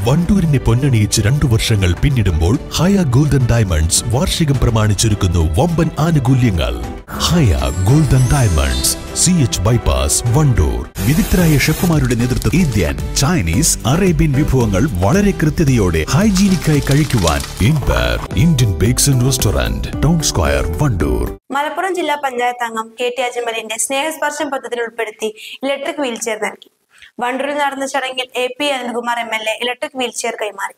വണ്ടൂരിനെ പൊന്നണിയിച്ച് 2 വർഷങ്ങൾ പിന്നിടുമ്പോൾ ഹയ golden diamonds വാർഷികം പ്രമാണിച്ചൊരുക്കുന്നു വമ്പൻ ആനുകൂല്യങ്ങൾ. Haya golden diamonds, CH bypass, Wandoor. വിദഗ്ധരായ ഷെഫുമാരുടെ നേതൃത്വം ഇന്ത്യൻ, ചൈനീസ്, അറേബ്യൻ വിഭവങ്ങൾ വളരെ കൃത്യതയോടെ ഹൈജീനിക്കായി കഴിക്കുവാൻ Indian bakes and restaurant, town square, Wandoor. Malappuram ജില്ലാ പഞ്ചായത്ത് അംഗം KT അജ്മലിന്റെ സ്നേഹസ്പർശം പദ്ധതിയിൽ ഉൾപ്പെടുത്തി ഇലക്ട്രിക് വീൽചെയർ നൽകി. വണ്ടൂരിൽ നടന്ന ചടങ്ങിൽ AP Anilkumar MLA electric wheelchair കൈമാറി.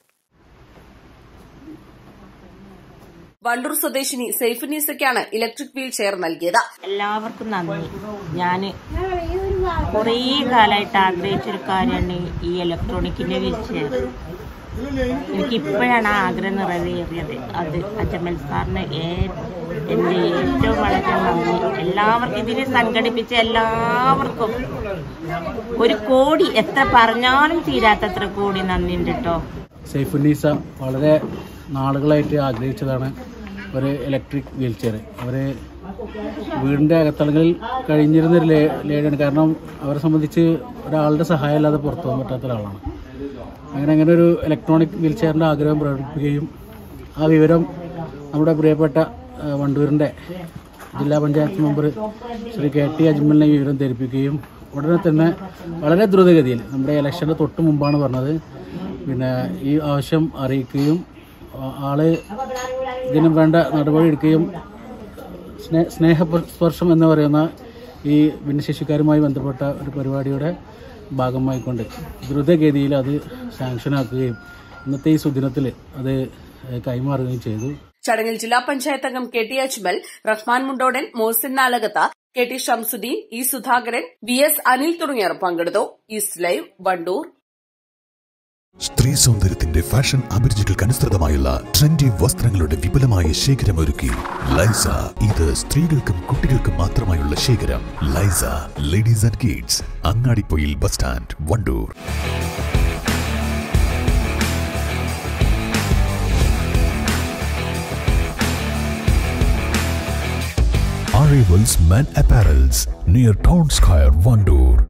വണ്ടൂർ സ്വദേശിനി സൈഫുന്നീസയ്ക്കാണ് ഇലക്ട്രിക് വീൽ ചെയർ നൽകിയത്. എല്ലാവർക്കും നന്ദി. ഞാൻ കുറേ കാലമായിട്ട് ആഗ്രഹിച്ചൊരു കാര്യമാണ് ഈ ഇലക്ട്രോണിക്കിന്റെ വീൽ ചെയർ. എനിക്കിപ്പോഴാണ് ആ ആഗ്രഹം നിറവേറിയത്. അത് അജ്മൽ സാറിന് എൻ്റെ ഏറ്റവും വളരെ നന്ദി. എല്ലാവർക്കും ഇതിനെ സംഘടിപ്പിച്ച എല്ലാവർക്കും 1 കോടി, എത്ര പറഞ്ഞാലും തീരാത്തത്ര കോടി നന്ദിയുണ്ട് കേട്ടോ. സൈഫുന്നീസ വളരെ നാളുകളായിട്ട് ആഗ്രഹിച്ചതാണ് ഒരു ഇലക്ട്രിക് വീൽ ചെയർ. അവർ വീടിൻ്റെ അകത്തളങ്ങളിൽ കഴിഞ്ഞിരുന്നൊരു ലേഡിയാണ്. കാരണം അവരെ സംബന്ധിച്ച് ഒരാളുടെ സഹായം ഇല്ലാതെ പുറത്തു പോകാൻ പറ്റാത്ത ഒരാളാണ്. അങ്ങനെ ഒരു ഇലക്ട്രോണിക് വീൽ ചെയറിൻ്റെ ആഗ്രഹം പ്രകടിപ്പിക്കുകയും ആ വിവരം നമ്മുടെ പ്രിയപ്പെട്ട വണ്ടൂരിൻ്റെ ജില്ലാ പഞ്ചായത്ത് മെമ്പർ ശ്രീ KT അജ്മലിനെ വിവരം ധരിപ്പിക്കുകയും ഉടനെ തന്നെ വളരെ ദ്രുതഗതിയിൽ, നമ്മുടെ ഇലക്ഷൻ്റെ തൊട്ട് മുമ്പാണ് പറഞ്ഞത്, പിന്നെ ഈ ആവശ്യം അറിയിക്കുകയും ആള് ഇതിനും വേണ്ട നടപടി എടുക്കുകയും സ്നേഹസ്പർശം എന്ന് പറയുന്ന ഈ ഭിന്നശേഷിക്കാരുമായി ബന്ധപ്പെട്ട ഒരു പരിപാടിയുടെ ഭാഗമായിക്കൊണ്ട് ദ്രുതഗതിയിൽ അത് സാങ്ഷനാക്കുകയും ഇന്നത്തെ ഈ സുദിനത്തിൽ അത് കൈമാറുകയും ചെയ്തു. ചടങ്ങിൽ ജില്ലാ പഞ്ചായത്ത് അംഗം KT Ajmal, Rahman Mundodan, Mohsin Nalakath, KT Shamsuddin, E Sudhakaran, VS Anil തുടങ്ങിയവർ പങ്കെടുത്തു. East live, Wandoor. സ്ത്രീ സൗന്ദര്യത്തിന്റെ ഫാഷൻ അഭിരുചികൾക്ക് അനുസൃതമായുള്ള ട്രെൻഡി വസ്ത്രങ്ങളുടെ വിപുലമായ ശേഖരമൊരുക്കി ലൈസ. ഇത് സ്ത്രീകൾക്കും കുട്ടികൾക്കും മാത്രമായുള്ള ശേഖരം. ലൈസ ladies and kids, Angadipoyil bus stand, Wandoor. Arrivals Men Apparels near Town Square, Vandoor.